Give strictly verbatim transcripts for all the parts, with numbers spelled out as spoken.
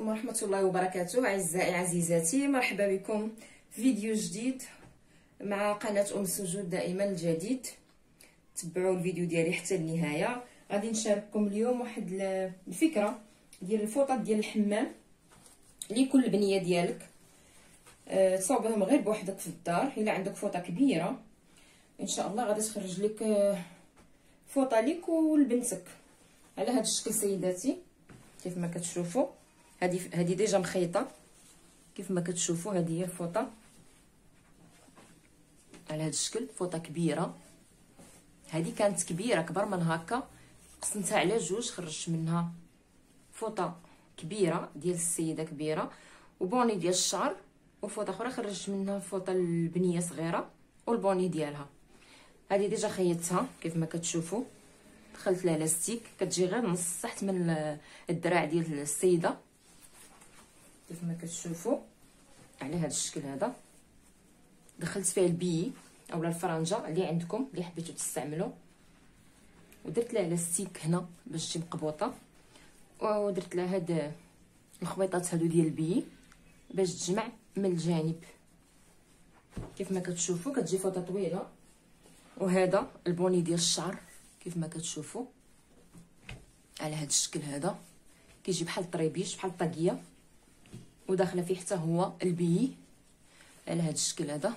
عليكم ورحمة الله وبركاته. أعزائي عزيزاتي، مرحبا بكم في فيديو جديد مع قناة أم سجود. دائما الجديد، تبعوا الفيديو ديالي حتى النهاية. غادي نشارككم اليوم واحد الفكرة ديال الفوطات ديال الحمام لكل بنية ديالك. أه تصاوبهم غير بوحدك في الدار. الا عندك فوطه كبيره ان شاء الله غادي تخرج لك فوطه ليك ولبنتك على هذا الشكل. سيداتي كيف ما كتشوفوا، هذه هذه ديجا مخيطه. كيف ما كتشوفوا هذه هي الفوطه على هذا الشكل، فوطه كبيره. هذه كانت كبيره اكبر من هكا، قسمتها على جوج، خرجت منها فوطه كبيره ديال السيده كبيره وبوني ديال الشعر، وفوطه اخرى خرجت منها فوطه البنيه صغيره والبوني ديالها. هذه ديجا خيطتها كيف ما كتشوفوا، دخلت لها لاستيك كتجي غير نص تحت من الدراع ديال السيده كيف ما كتشوفوا على هذا الشكل. هذا دخلت فيها البي اولا الفرنجه اللي عندكم اللي حبيتو تستعملوا، ودرت لها لاستيك هنا باش تجي مقبوطه، ودرت لها هاد الخبيطات هادو ديال البي باش تجمع من الجانب. كيف ما كتشوفوا كتجي فوطه طويله، وهذا البوني ديال الشعر كيف ما كتشوفوا على هذا الشكل. هذا كيجي بحال الطريبيش بحال الطاقيه، وداخله فيه حتى هو البي على هذا الشكل. هذا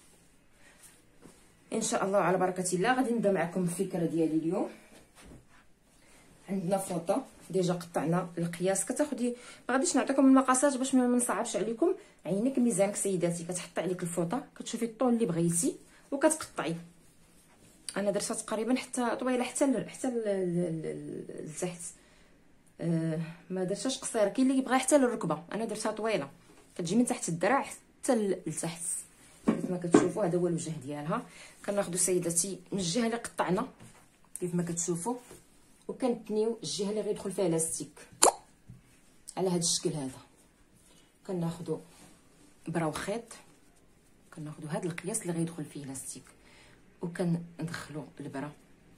ان شاء الله على بركه الله غادي نبدا معكم الفكره ديالي اليوم. عندنا فوطه ديجا قطعنا القياس. كتاخدي ما غاديش نعطيكم المقاسات باش ما نصعبش عليكم. عينك ميزانك سيداتي، كتحطي عليك الفوطه، كتشوفي الطول اللي بغيتي وكتقطعي. انا درتها تقريبا حتى طويله حتى حتى لتحت، أه ما درتهاش قصيره. كاين اللي يبغى حتى للركبه، انا درتها طويله كتجي من تحت الدراع حتى لتحت كيف ما كتشوفوا. هذا هو الوجه ديالها. كناخذوا سيداتي من الجهه اللي قطعنا كيف ما كتشوفوا، وكنتنيو الجهه اللي غيدخل فيها لاستيك على هذا الشكل. هذا كناخذوا برا وخيط، كناخذوا هذا القياس اللي غيدخل فيه لاستيك، وكندخلوا البرا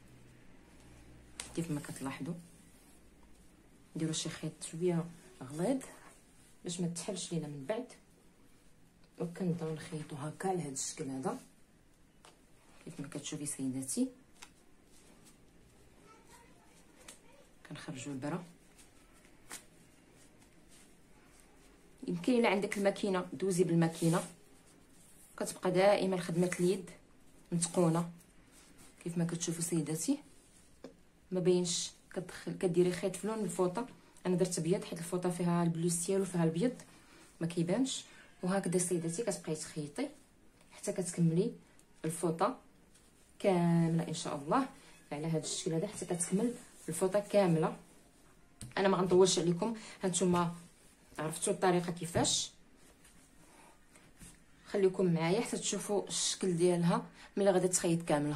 كيف ما كتلاحظوا. نديروا شي خيط شويه غليظ باش ما تحلش لينا من بعد، وكنبداو نخيطوا هكا على هذا الشكل. هذا كيف ما كتشوفي سيداتي، كنخرجوا البرا. يمكن الا عندك الماكينه دوزي بالماكينه، كتبقى دائما خدمه اليد متقونه كيف ما كتشوفوا سيداتي. ما بينش كتدخل كديري خيط في لون الفوطه. انا درت ابيض حيت الفوطه فيها البلوس ديالو فيها الابيض ما كيبانش. وهكذا سيداتي كتبقاي تخيطي حتى كتكملي الفوطه كامله ان شاء الله على هذا الشكل. هذا حتى كتكمل الفوطه كامله. انا ما غنطولش عليكم، هانتوما عرفتوا الطريقه كيفاش. خليكم معايا حتى تشوفوا الشكل ديالها ملي غادي تخيط كامله.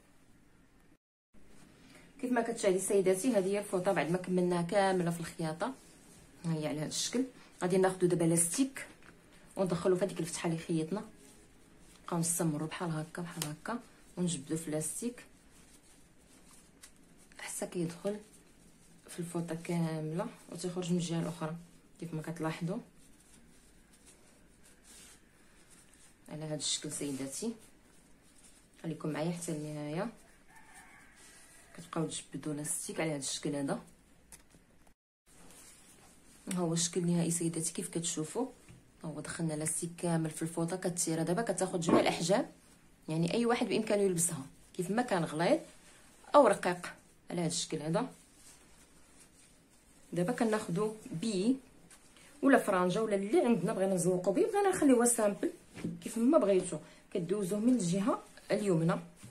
كيف ما كتشاهدي سيداتي، هذه هي الفوطه بعد ما كملناها كامله في الخياطه. ها هي على هذا الشكل. غادي ناخذوا دابا لاستيك وندخلوا في هذيك الفتحه اللي خيطنا، نبقاو نستمروا بحال هكا بحال هكا ونجبدوا في لاستيك حتى كيدخل في الفوطه كامله وتخرج من الجهه الاخرى كيف ما كتلاحظوا على هذا الشكل. سيداتي خليكم معايا حتى النهايه. كتبقاو تجبدوا لاستيك على هذا الشكل. هذا ها هو الشكل النهائي سيداتي كيف كتشوفوا. ها هو دخلنا لاستيك كامل في الفوطه. كتسيرها دابا كتاخذ جميع الاحجام، يعني اي واحد بامكانه يلبسها كيف ما كان غليظ او رقيق على هذا الشكل. هذا دابا كناخذوا بي ولا فرانجه ولا اللي عندنا بغينا نزوقوا به، بغينا نخليوها سامبل كيف ما بغيتو. كدوزوه من الجهه اليمنى،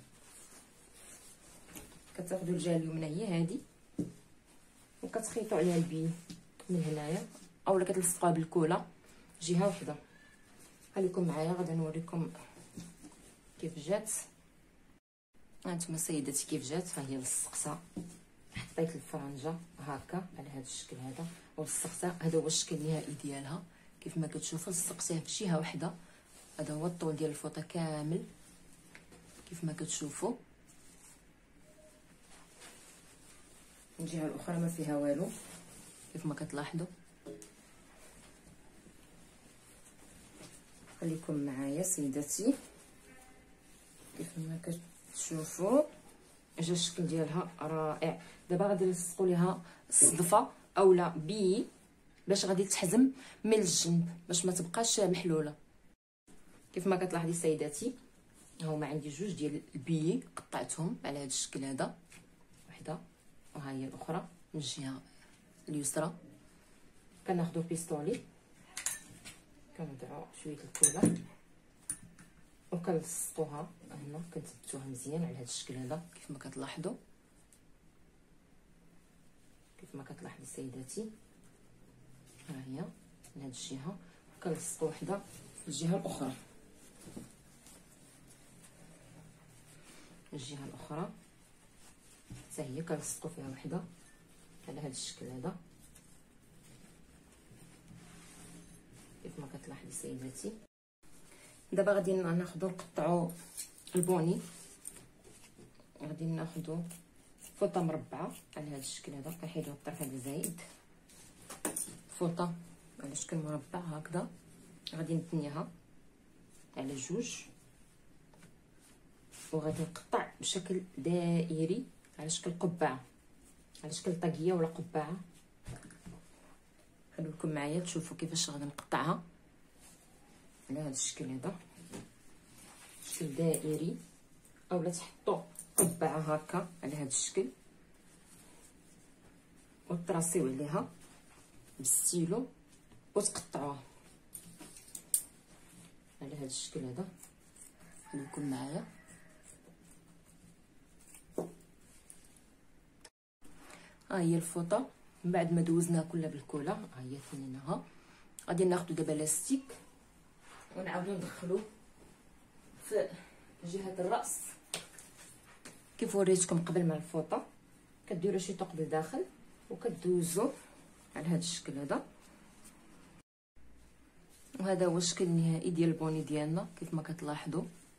كتاخذوا الجهه اليمنى هي هذه وكتخيطوا عليها البي من هنايا، اولا كتلصقوها بالكوله جهه وحده. خليكم معايا غادي نوريكم كيف جات. هانتوما سيداتي كيف جات. ها هي لصقتها، حطيت الفرنجه هكا على هذا الشكل. هذا ولصقتها. هذا هو الشكل النهائي ديالها كيف ما كتشوفوا. لصقتها في جهه وحده. هذا هو الطول ديال الفوطه كامل كيف ما كتشوفوا. الجهه الاخرى ما فيها والو كيف ما كتلاحظوا. خليكم معايا سيداتي. كيف ما كتشوفوا جا الشكل ديالها رائع. دابا غادي نلصقوا ليها الصدفه اولا بي باش غادي تحزم من الجنب باش ما تبقاش محلوله. كيف ما كتلاحظي سيداتي هما عندي جوج ديال البي قطعتهم على هذا الشكل هذا، وحده وها هي الاخرى من الجهه اليسرى. كناخذوا بيستولي كنوضعوا شويه الكولا وكنلصقوها هنا، كنثبتوها مزيان على هذا الشكل هذا كيف ما كتلاحظوا. كيف ما كتلاحظي سيداتي ها هي من هذه الجهه، كنلصقوا وحده في الجهه الاخرى. الجهه الاخرى حتى هي كنلصقوا فيها وحده على هذا الشكل هذا كيف ما كتلاحظي سيداتي. دابا غادي ناخذوا نقطعوا البوني، غادي ناخذوا فوطه مربعه على هذا الشكل هذا، كنحيدوا الطرف هذا زايد، فوطه على شكل مربع هكذا، غادي نثنيها على جوج وغادي نقطع بشكل دائري على شكل قبعه، على شكل طاقيه ولا قبعه. خليكم معايا تشوفوا كيفاش غادي نقطعها على هذا الشكل هذا، شكل دائري اولا تحطوا قبعه هكا على هذا الشكل وتراسيو عليها بالستيلو وتقطعوها على هذا الشكل هذا. خليكم معايا. ها هي الفوطه من بعد ما دوزناها كلها بالكولا، ها هي ثنيناها. غادي ناخذ دابا لاستيك ونعاودو ندخلو في جهه الراس كيف وريتكم قبل مع الفوطه. كديروا شي ثقب لداخل وكدوزو على هذا الشكل هذا، وهذا هو الشكل النهائي ديال البوني ديالنا كيف ما كتلاحظوا.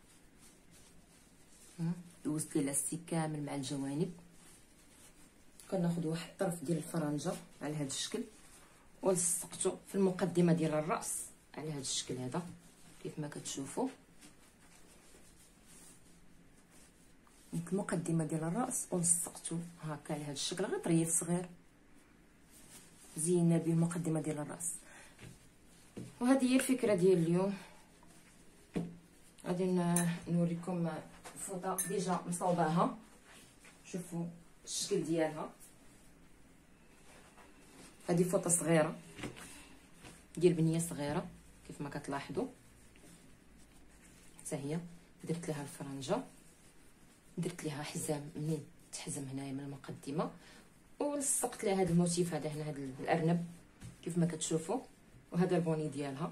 دوزت لي لاستيك كامل مع الجوانب. كناخذ واحد الطرف ديال الفرنجه على هذا الشكل ولصقته في المقدمه ديال الراس على هذا الشكل هذا كيف ما كتشوفوا. المقدمه ديال الراس ولصقته هكا على هذا الشكل، غير طريف صغير زينا به المقدمه ديال الراس. وهذه هي الفكره ديال اليوم. غادي نوريكم الفوطه ديجا مصوباها، شوفوا الشكل ديالها. هذه فوطه صغيره ديال بنيه صغيره كيف ما كتلاحظوا، حتى هي درت لها الفرنجه، درت لها حزام منين تحزم هنايا من المقدمه، ولصقت لها هذا الموتيف هذا هنا، هذا الارنب كيف ما كتشوفوا. وهذا البوني ديالها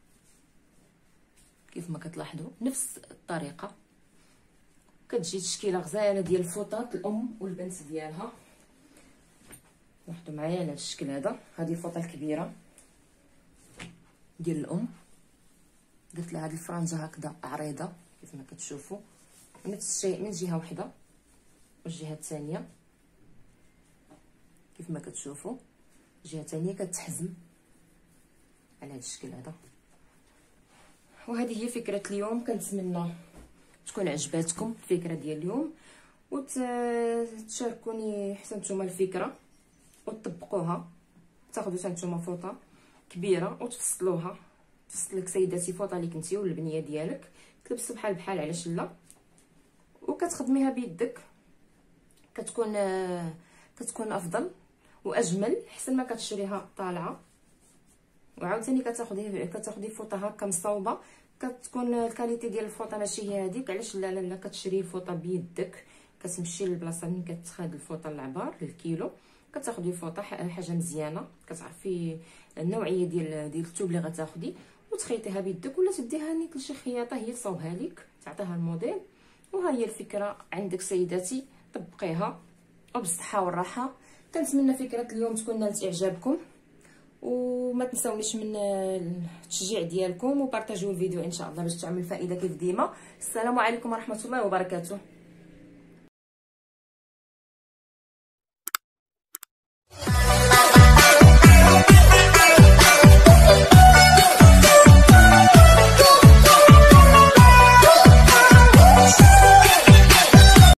كيف ما كتلاحظوا نفس الطريقه. كتجي تشكيله غزاله ديال الفوطات الام والبنت ديالها. لاحظوا معايا على هذا الشكل هذا. هذه الفوطه الكبيره ديال الام، درت لها هذه الفرنجه هكذا عريضه كيف ما كتشوفوا، نفس الشيء من جهه واحده والجهه الثانيه كيف ما كتشوفوا. الجهه الثانيه كتحزم على هذا الشكل هذا. وهذه هي فكره اليوم. كنتمنى تكون عجباتكم الفكره ديال اليوم وتشاركوني حتى نتوما الفكره وتطبقوها. تاخذوا حتى نتوما فوطه كبيره وتفصلوها، تفصلك سيداتي فوطه اللي كنتي ولا البنيه ديالك تلبسوا بحال بحال علاش لا، وكتخدميها بيدك كتكون كتكون افضل واجمل احسن ما كتشريها طالعه. وعاوتاني كتاخدي كتاخدي فوطه هكا مصوبه كتكون الكاليتي ديال الفوطه ماشي هي هذيك. علاش لا لا, لا كتشري الفوطه بيدك، كتمشي للبلاصه منين كتخاد الفوطه العبار للكيلو، كتاخدي فوطه حاجه مزيانه كتعرفي النوعيه ديال ديال الثوب اللي غتاخدي وتخيطيها بيدك، ولا تديها نيت لشي خياطه هي تصاوبها لك تعطيها الموديل. وها هي الفكره عندك سيداتي، طبقيها وبالصحه والراحه. كنتمنى فكره اليوم تكون نالت اعجابكم، وما تنساونيش من التشجيع ديالكم وبارطاجيو الفيديو ان شاء الله باش تعمل فائده كيف ديما. السلام عليكم ورحمه الله وبركاته.